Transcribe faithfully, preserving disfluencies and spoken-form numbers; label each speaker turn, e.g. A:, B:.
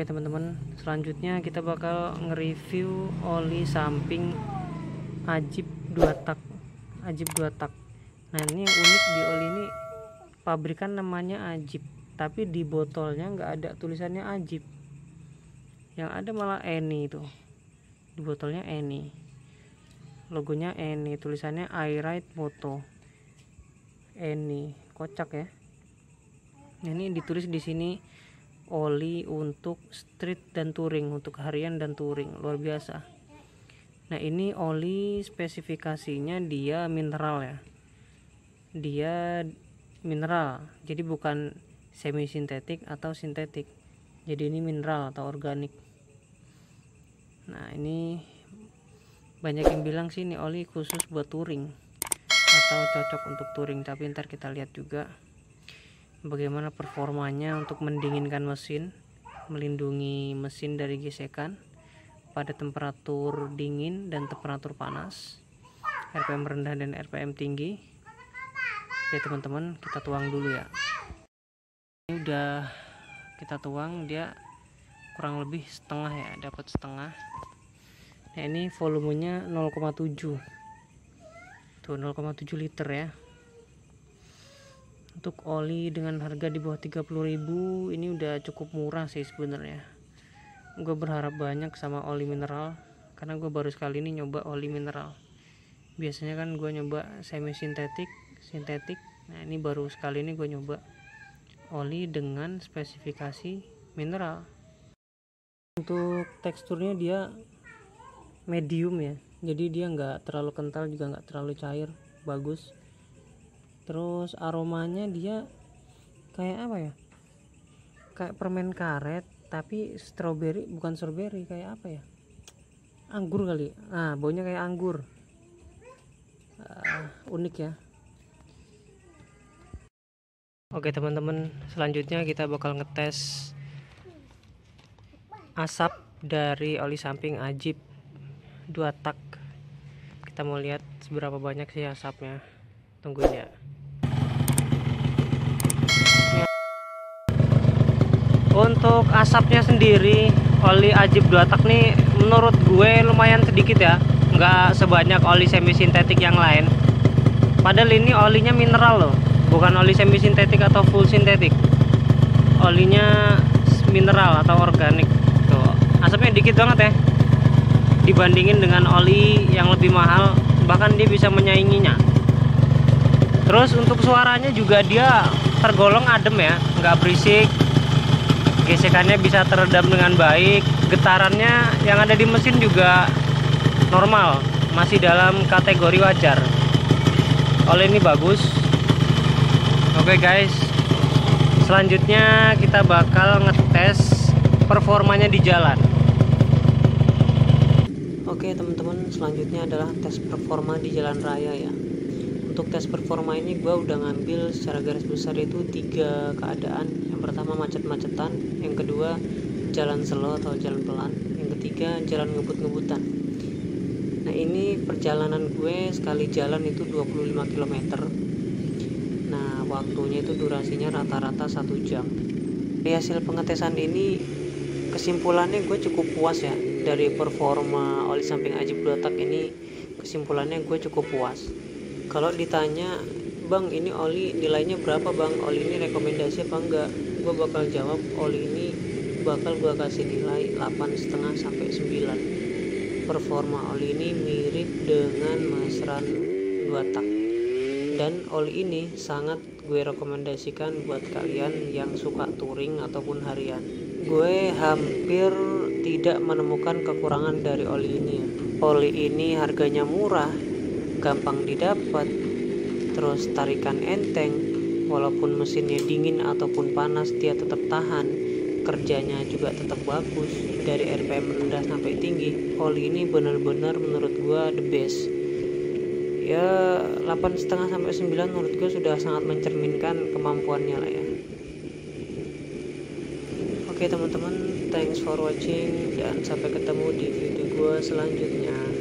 A: Oke teman-teman, selanjutnya kita bakal nge-review oli samping Ajib dua tak. Ajib dua tak. Nah, ini yang unik di oli ini, pabrikan namanya Ajib, tapi di botolnya nggak ada tulisannya Ajib. Yang ada malah Eni itu. Di botolnya Eni. Logonya Eni, tulisannya I Ride Moto. Eni, kocak ya. Ini ditulis di sini oli untuk street dan touring, untuk harian dan touring, luar biasa. Nah, ini oli spesifikasinya dia mineral ya, dia mineral, jadi bukan semi sintetik atau sintetik, jadi ini mineral atau organik. Nah, ini banyak yang bilang sih ini oli khusus buat touring atau cocok untuk touring, tapi ntar kita lihat juga bagaimana performanya untuk mendinginkan mesin, melindungi mesin dari gesekan pada temperatur dingin dan temperatur panas, R P M rendah dan R P M tinggi. Oke teman-teman, kita tuang dulu ya. Ini udah kita tuang, dia kurang lebih setengah ya, dapat setengah. Nah, ini volumenya nol koma tujuh tuh, nol koma tujuh liter ya. Untuk oli dengan harga di bawah tiga puluh ribu ini udah cukup murah sih sebenarnya. Gue berharap banyak sama oli mineral karena gue baru sekali ini nyoba oli mineral. Biasanya kan gue nyoba semi sintetik, sintetik. Nah, ini baru sekali ini gue nyoba oli dengan spesifikasi mineral. Untuk teksturnya dia medium ya, jadi dia nggak terlalu kental juga nggak terlalu cair, bagus. Terus aromanya dia kayak apa ya, kayak permen karet tapi strawberry, bukan strawberry, kayak apa ya, anggur kali. Nah, baunya kayak anggur. uh, unik ya. Oke teman-teman, selanjutnya kita bakal ngetes asap dari oli samping Ajib dua tak. Kita mau lihat seberapa banyak sih asapnya, tungguin ya. Untuk asapnya sendiri, oli Ajib dua tak nih menurut gue lumayan sedikit ya, nggak sebanyak oli semi sintetik yang lain. Padahal ini olinya mineral loh, bukan oli semi sintetik atau full sintetik. Olinya mineral atau organik. Tuh, asapnya dikit banget ya, dibandingin dengan oli yang lebih mahal, bahkan dia bisa menyainginya. Terus untuk suaranya juga dia tergolong adem ya, nggak berisik. Gesekannya bisa teredam dengan baik. Getarannya yang ada di mesin juga normal, masih dalam kategori wajar. Oli ini bagus. Oke guys, selanjutnya kita bakal ngetes performanya di jalan. Oke teman-teman, selanjutnya adalah tes performa di jalan raya ya. Untuk tes performa ini gue udah ngambil secara garis besar itu tiga keadaan. Yang pertama macet-macetan, yang kedua jalan slow atau jalan pelan, yang ketiga jalan ngebut-ngebutan. Nah, ini perjalanan gue sekali jalan itu dua puluh lima kilometer. Nah, waktunya itu durasinya rata-rata satu jam. Dari hasil pengetesan ini, kesimpulannya gue cukup puas ya. Dari performa oli samping Ajib dua tak ini, kesimpulannya gue cukup puas. Kalau ditanya, bang ini oli nilainya berapa bang, oli ini rekomendasi apa enggak, gue bakal jawab oli ini bakal gue kasih nilai delapan koma lima sampai sembilan. Performa oli ini mirip dengan Masran dua tak, dan oli ini sangat gue rekomendasikan buat kalian yang suka touring ataupun harian. Gue hampir tidak menemukan kekurangan dari oli ini ya. Oli ini harganya murah, gampang didapat, terus tarikan enteng, walaupun mesinnya dingin ataupun panas dia tetap tahan, kerjanya juga tetap bagus, dari R P M rendah sampai tinggi. Oli ini benar-benar menurut gua the best ya. Delapan koma lima sampai sembilan menurut gua sudah sangat mencerminkan kemampuannya lah ya. Oke teman-teman, thanks for watching, dan sampai ketemu di video gua selanjutnya.